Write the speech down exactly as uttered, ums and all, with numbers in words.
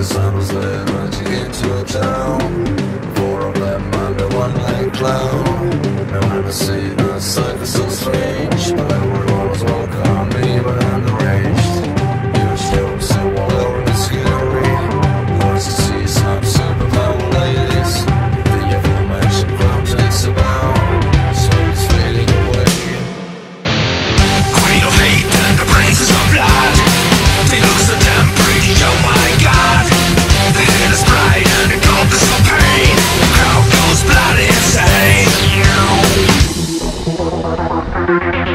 sun was lit, marching into a town. Four of them under one leg clown. No one to see the circus so strange, but everyone was welcome, even underaged. You were still so well and scary. Nice to see some superpower ladies. The aforementioned Countess about, so it's fading away. Queen of hate and the princess of blood. They look so damn pretty, oh my god. The Headless bride and the Countess of pain. The crowd goes bloody insane.